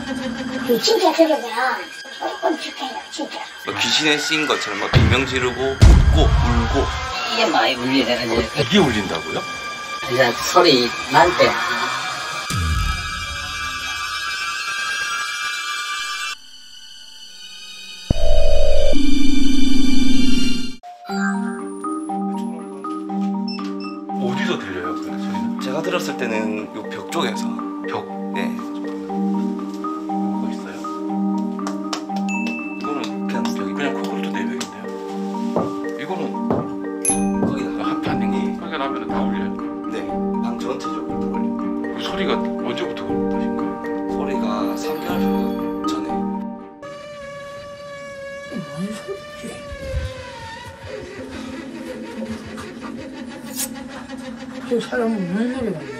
진짜 들으면 끔찍해요, 진짜. 귀신에 씌인 것처럼 막 비명 지르고 웃고 울고. 이게 많이 울리네. 이게 울린다고요? 이제 소리 날 때. 어디서 들려요, 그 소리는? 제가 들었을 때는 요 벽 쪽에서. 벽? 네. 뭐가 있어요? 이거는 그냥 벽이 그냥 코골도 4벽인데요? 이거는 거기다가 한 판이 소리가 나면 다 울려요? 네, 방 전체적으로 다 걸려요. 그 소리가 언제부터 그러신가요? 소리가 3개월 정도 전에. 뭔 소리지? 저 사람은 무슨 소리 같네.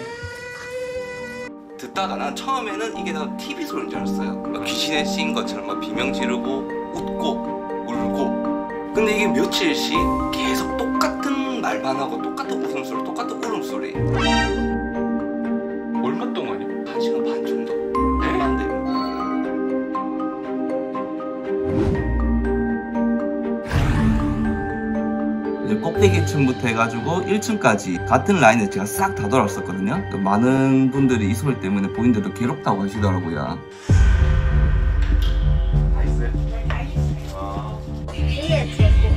듣다가 난 처음에는 이게 다 TV 소리인 줄 알았어요. 막 귀신에 씌인 것처럼 막 비명 지르고 웃고 울고. 근데 이게 며칠씩 계속 똑같은 말만 하고 똑같은 웃음소리, 똑같은 울음소리. 얼마 동안이요? 1시간 반 정도. 네? 안 돼요. 이제 꼭대기층부터 해가지고 1층까지 같은 라인을 제가 싹 다 돌았었거든요. 많은 분들이 이 소리 때문에 본인들도 괴롭다고 하시더라고요. 다 있어요? 뒤에 대고.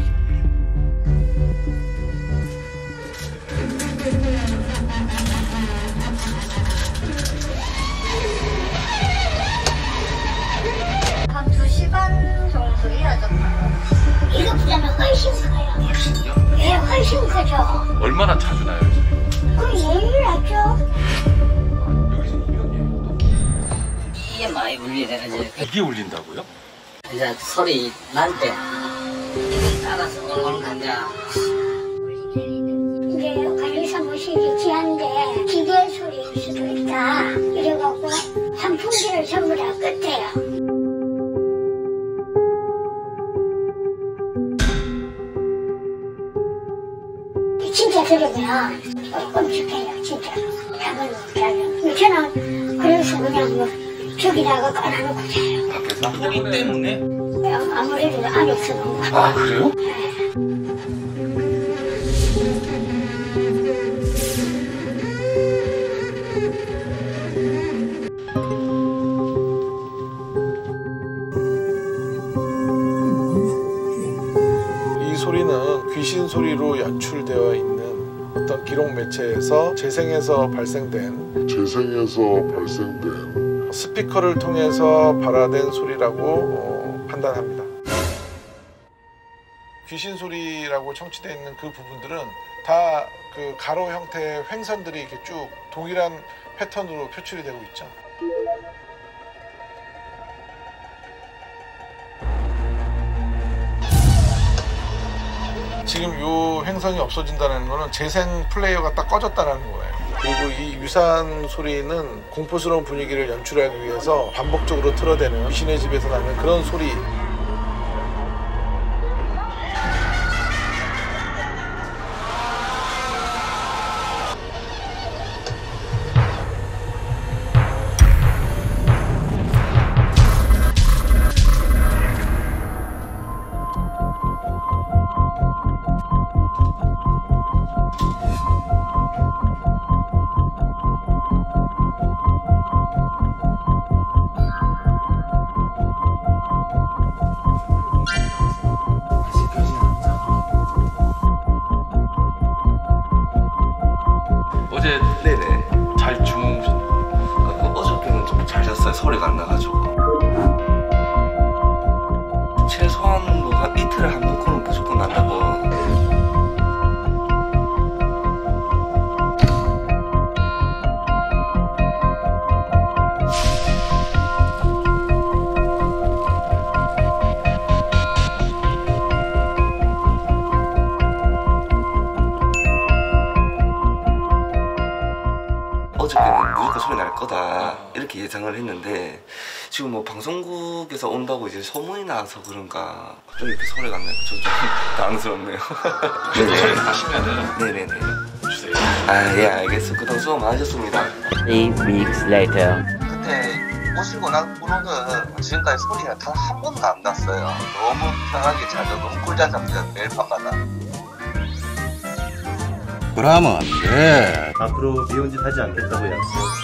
한 2시간 정도 이어졌어요. 이것보다는 훨씬 커요. 훨씬요? 네, 훨씬 크죠. 얼마나 자주 나요, 이 소리가? 그럼 예를 하죠. 여기서 이명이에요, 또? 이게 많이 울리네. 이게 울린다고요? 이제 소리 날 때. 따라서 엉엉 간다. 이제 관리사무실이 지한데 기계 소리일 수도 있다. 이래갖고 선풍기를 전부 다 껐대요. 진짜 들으면 끔찍해요, 진짜. 잠을 못 자요. 저는 그래서 그냥 뭐 저기다가 깔아놓고 자요. 밖에서? 소리 때문에? 아무래도 안에서 너무 아, 그래요? 이 소리는 귀신 소리로 연출되어 있는 어떤 기록 매체에서 재생해서 발생된 스피커를 통해서 발화된 소리라고 판단합니다. 귀신 소리라고 청취되어 있는 그 부분들은 다 그 가로 형태의 횡선들이 이렇게 쭉 동일한 패턴으로 표출이 되고 있죠. 지금 이 횡성이 없어진다는 거는 재생 플레이어가 딱 꺼졌다는 거예요. 그리고 이 유사한 소리는 공포스러운 분위기를 연출하기 위해서 반복적으로 틀어대는 귀신의 집에서 나는 그런 소리. 어제 네네. 잘 주무셨나요? 어저께는 좀 잘 잤어요. 소리가 안 나가지고. 최소한 뭐 한 이틀에 한 번은 무조건 난다고. 어저께는 무조건 소리 날 거다 이렇게 예상을 했는데 지금 뭐 방송국에서 온다고 이제 소문이 나서 그런가 갑자기 이렇게 소리가 안 나니까 저 좀 당황스럽네요. 소리 나시면은 네네네. 주세요. 아 예 알겠습니다. 그동안 수고 많으셨습니다. 3 weeks later. 그때 오시고 난 후로는 지금까지 소리가 단 한 번도 안 났어요. 너무 편하게 자죠. 너무 꿀잠 잡니다. 매일 밤마다. 그러면 안 돼. 앞으로 미운 짓 하지 않겠다고 약속.